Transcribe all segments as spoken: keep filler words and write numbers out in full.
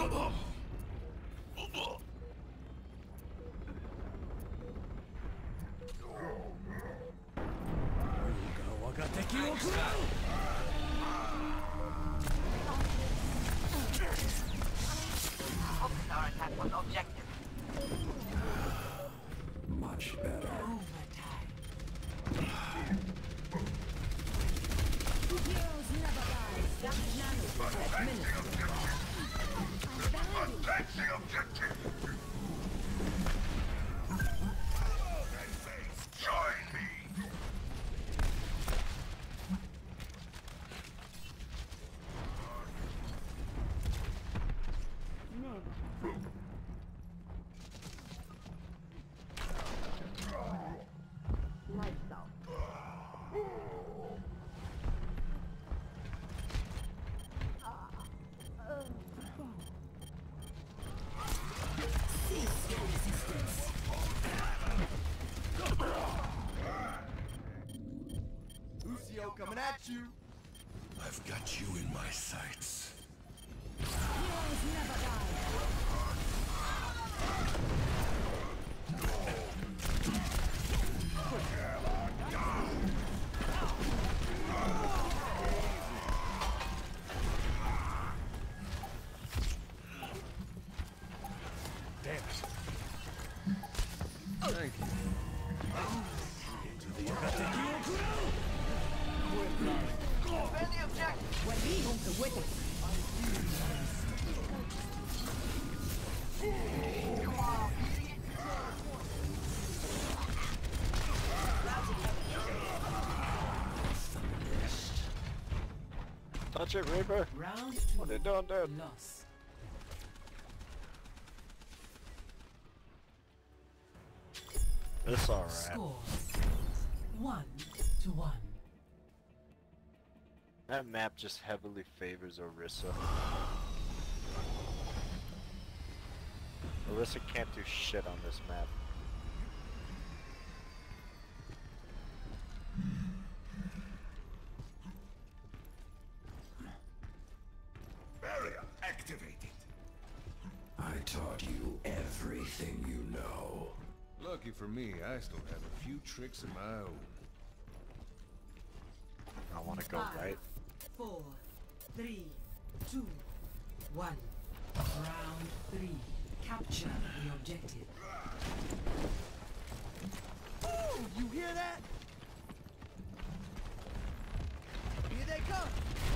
Focus our attack on objective. Much better. Overtime. Heroes never die. Advancing objective! Join me! Lights out. Cease your resistance. Lucio coming at you. I've got you in my sights. Heroes never die. Damn it. Thank you. Defend the objective. Touch it, Reaper. Round two. What are you doing, dude? Loss. It's alright. Score. One to one. That map just heavily favors Orisa. Orisa can't do shit on this map. Barrier activated. I taught you everything you know. Lucky for me, I still have a few tricks of my own. I want to go Five, right. Four, three, two, one. Round three. Capture the objective. Ooh, you hear that? Here they come.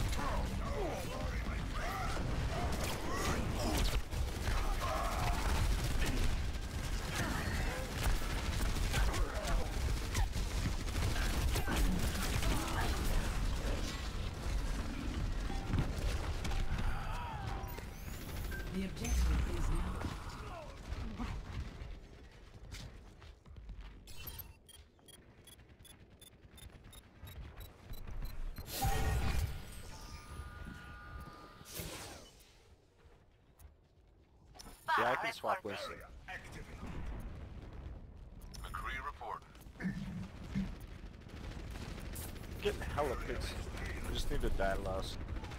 The objective is now. Yeah, I can swap with. Barrier activated. McCree report. Getting hella picks. I just need to die last.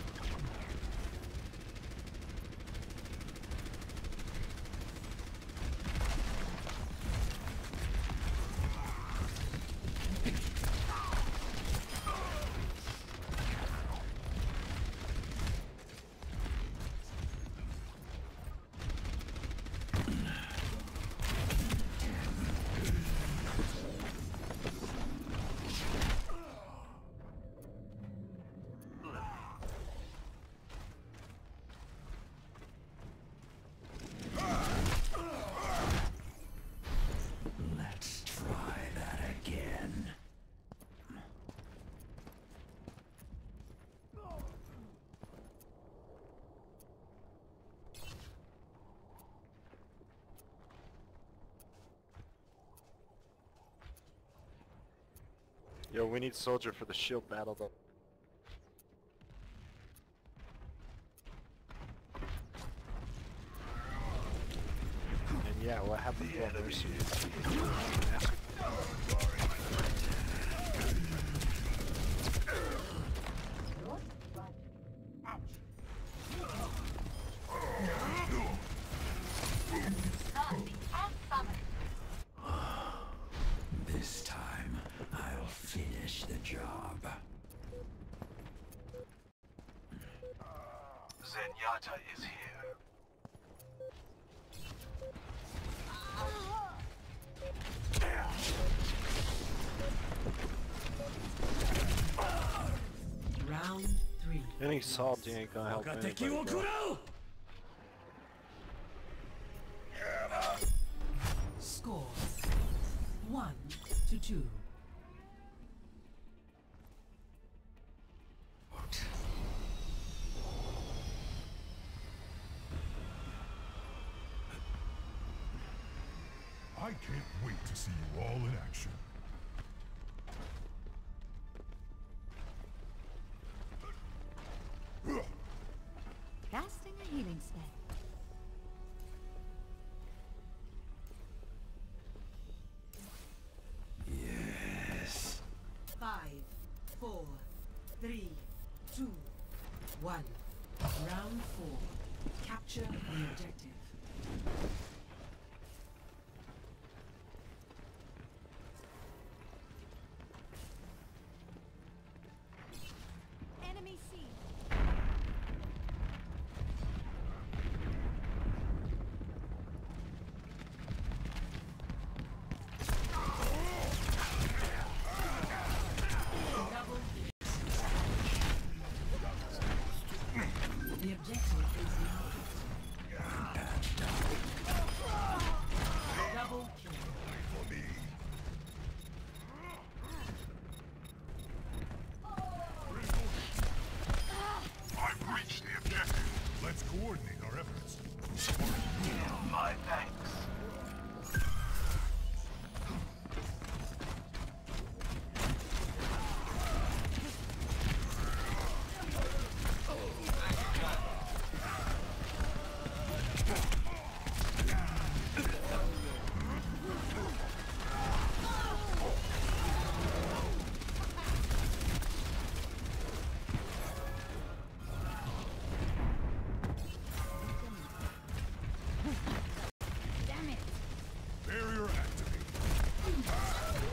Let's try that again. Yo, we need soldier for the shield battle though. And yeah, what happened to our mercy? Ouch. data is here. Round three. Any salty ain't gonna help anybody, bro. Score one to two. I can't wait to see you all in action. Casting a healing spell. Yes. Five, four, three, two, one. Round four. Capture the objective. Enemy C. The objective is now. Double kill. For me. I've reached the objective. Let's coordinate our efforts. My thanks. Damn it. Barrier activated.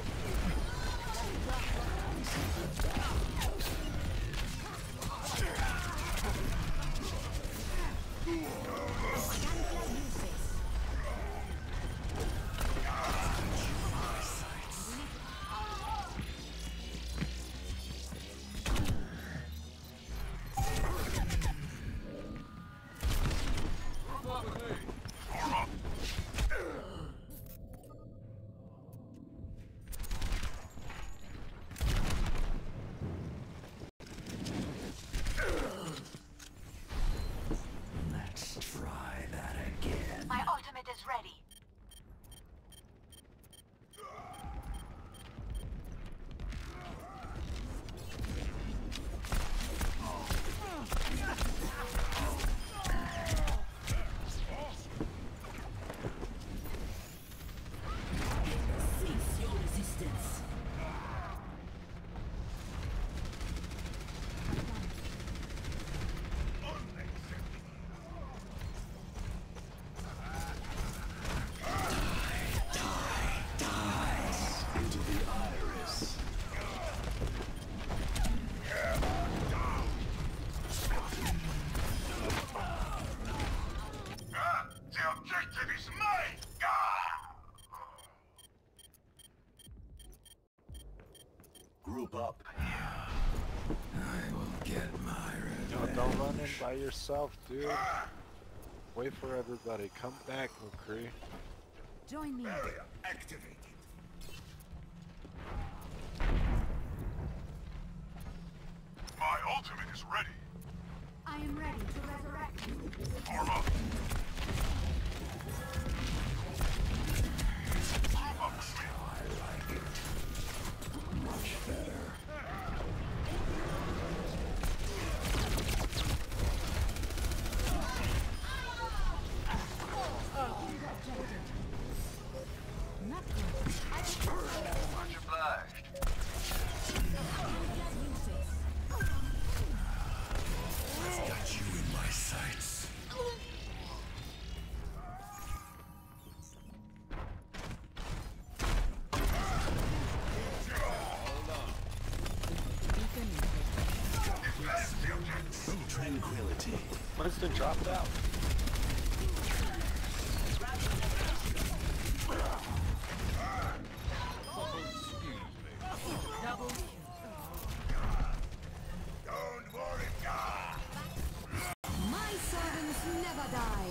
Let's try that again. My ultimate is ready. Cease your resistance. Into the iris. Ah, the objective is mine! Ah! Group up. I will get my Yo, revenge. don't run in by yourself, dude. Wait for everybody. Come back, McCree. Join me. Barrier activated. My ultimate is ready. I am ready to resurrect. Arm up. I like it. Much better. Not good. Much obliged. I've got you in my sights. Winston dropped out. Double kill. Don't worry, God. My servants never die.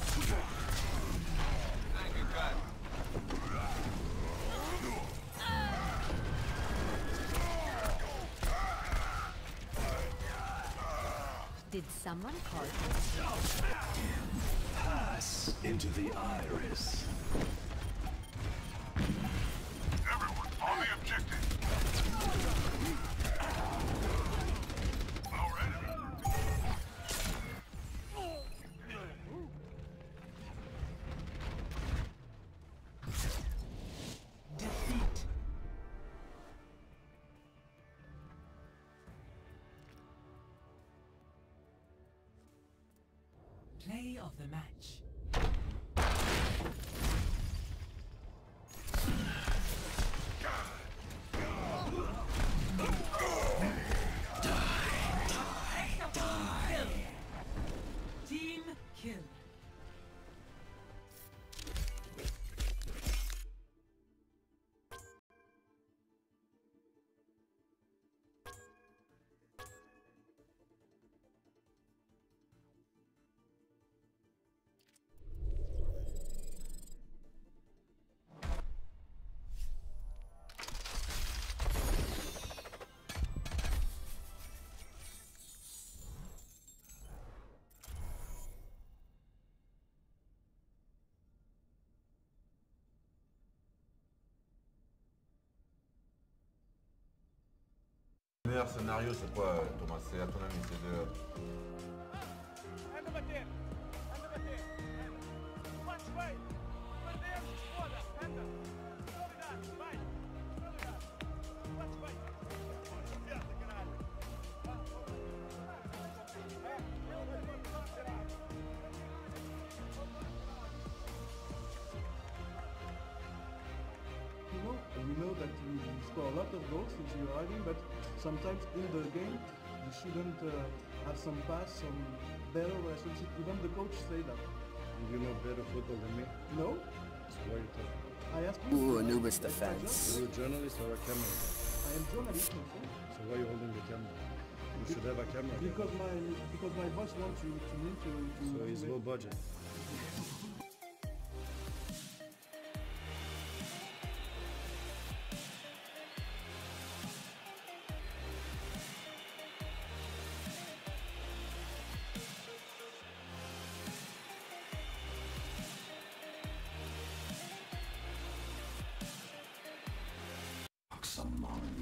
Thank you, God. Did someone call? Pass into the iris. Everyone on the objective. Our enemy. Defeat. Play of the match. Team kill. Le meilleur scénario, c'est quoi, Thomas? C'est à ton avis, c'est de... You know, we know that you score a lot of goals since you're arriving, but sometimes in the game you shouldn't uh, have some pass, some better relationship. Even the coach say that. You know better football than me? No? So why are you talking? I asked you. Ooh, Anubis That's my defense. job. Are you a journalist or a camera? I am journalist also. So why are you holding the camera? You should have a camera. Because my because my boss wants you to me to, to So it's low budget. Among